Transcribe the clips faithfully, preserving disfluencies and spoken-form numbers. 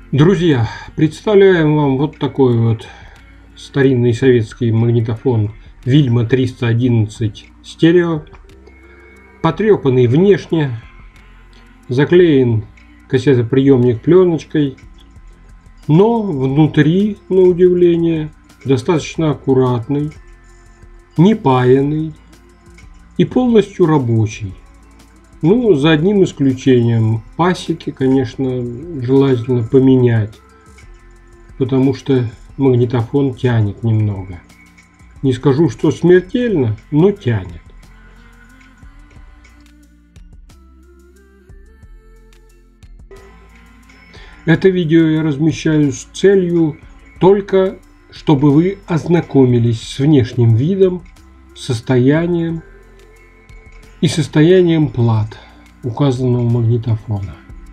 Друзья, представляем вам вот такой вот старинный советский магнитофон Вильма триста одиннадцать стерео, потрепанный внешне, заклеен кассетоприемник пленочкой, но внутри, на удивление, достаточно аккуратный, не паянный и полностью рабочий. Ну, за одним исключением. Пасеки, конечно, желательно поменять, потому что магнитофон тянет немного. Не скажу, что смертельно, но тянет. Это видео я размещаю с целью только, чтобы вы ознакомились с внешним видом, состоянием и состоянием плат указанного магнитофона.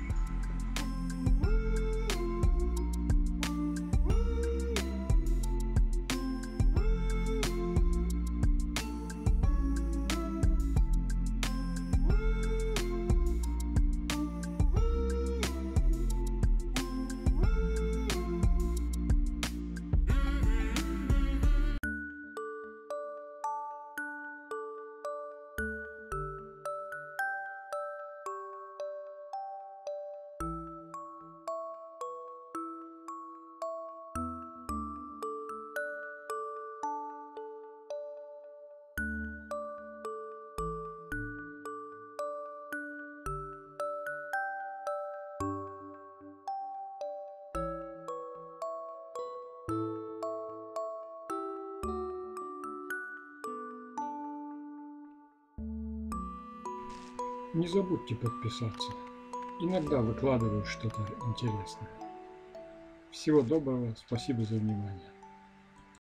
Не забудьте подписаться. Иногда выкладываю что-то интересное. Всего доброго, спасибо за внимание.